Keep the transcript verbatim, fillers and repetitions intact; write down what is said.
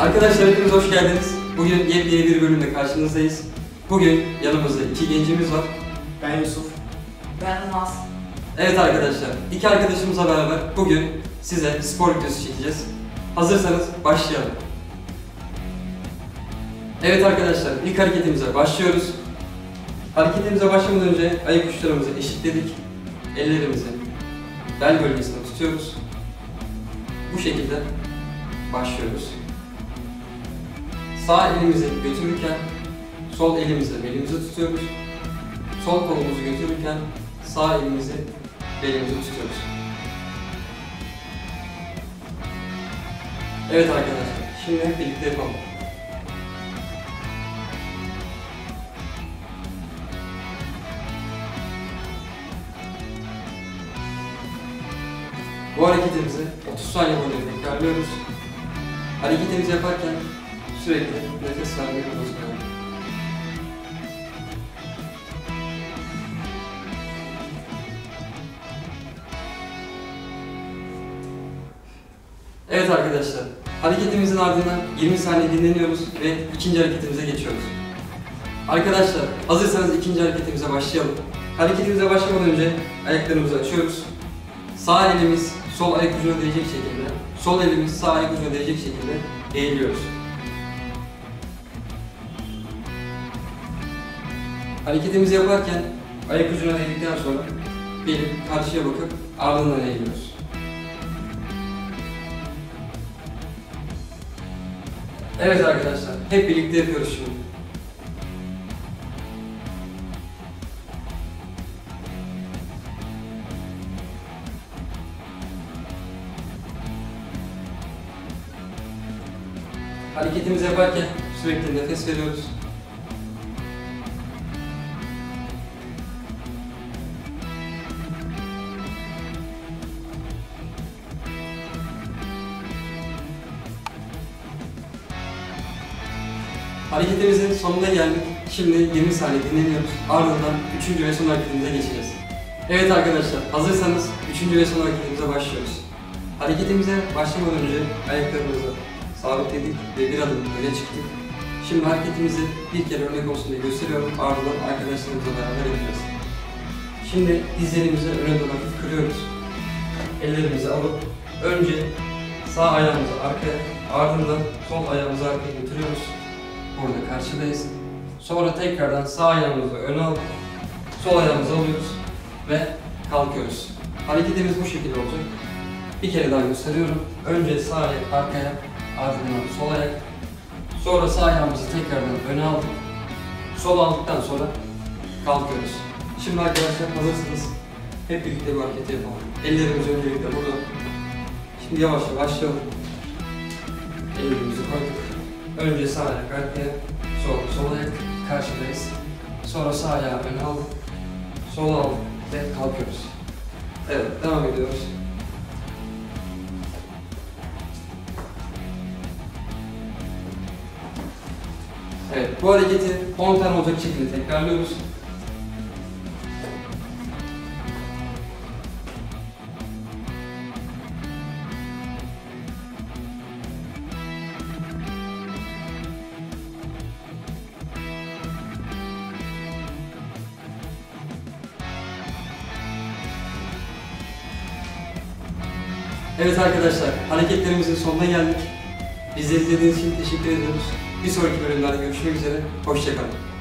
Arkadaşlar hepiniz hoş geldiniz. Bugün yepyeni bir bölümde karşınızdayız. Bugün yanımızda iki gencimiz var. Ben Yusuf. Ben Naz. Evet arkadaşlar, iki arkadaşımızla beraber bugün size spor videosu çekeceğiz. Hazırsanız başlayalım. Evet arkadaşlar, ilk hareketimize başlıyoruz. Hareketimize başlamadan önce ayak uçlarımızı eşitledik. Ellerimizi bel bölgesine tutuyoruz. Bu şekilde başlıyoruz. Sağ elimizi götürürken sol elimizle belimizi tutuyoruz. Sol kolumuzu götürürken sağ elimizi belimizi tutuyoruz. Evet arkadaşlar, şimdi hep birlikte yapalım. Bu hareketimizi otuz saniye boyunca tekrarlıyoruz. Hareketimizi yaparken sürekli nefes vermeyi unutmayalım. Evet arkadaşlar, hareketimizin ardından yirmi saniye dinleniyoruz ve ikinci hareketimize geçiyoruz. Arkadaşlar, hazırsanız ikinci hareketimize başlayalım. Hareketimize başlamadan önce ayaklarımızı açıyoruz. Sağ elimiz sol ayak ucuna değecek şekilde, sol elimiz sağ ayak ucuna değecek şekilde eğiliyoruz. Hareketimizi yaparken ayak ucuna değdikten sonra belim karşıya bakıp ardından eğiliyoruz. Evet arkadaşlar, hep birlikte yapıyoruz şimdi. Hareketimizi yaparken sürekli nefes veriyoruz. Hareketimizin sonuna geldik. Şimdi yirmi saniye dinleniyoruz. Ardından üçüncü ve son hareketimize geçeceğiz. Evet arkadaşlar, hazırsanız üçüncü ve son hareketimize başlıyoruz. Hareketimize başlamadan önce ayaklarımızı sabitledik ve bir adım öne çıktık. Şimdi hareketimizi bir kere örnek olsun diye gösteriyorum. Ardından arkadaşlarımızla beraber yapacağız. Şimdi dizlerimizi öne doğru hafif kırıyoruz. Ellerimizi alıp önce sağ ayağımızı arkaya, ardından sol ayağımızı arkaya götürüyoruz. Burada karşıdayız. Sonra tekrardan sağ ayağımızı öne alıp sol ayağımızı alıyoruz ve kalkıyoruz. Hareketimiz bu şekilde olacak. Bir kere daha gösteriyorum. Önce sağ ayak arkaya, ardından sol ayak. Sonra sağ ayağımızı tekrardan öne aldık. Sol aldıktan sonra kalkıyoruz. Şimdi arkadaşlar hazırsınız. Hep birlikte bir hareket yapalım. Ellerimiz öncelikle burada. Şimdi yavaşça başlayalım. Ellerimizi koyduk. Önce sağ ayak arkaya, sonra sol ayak, karşıdayız. Sonra sağ ayağı öne aldık. Sol aldık ve kalkıyoruz. Evet, devam ediyoruz. Evet, bu hareketi on tane olacak şekilde tekrarlıyoruz. Evet arkadaşlar, hareketlerimizin sonuna geldik. Bizi izlediğiniz için teşekkür ediyoruz. Bir sonraki bölümlerde görüşmek üzere, hoşça kalın.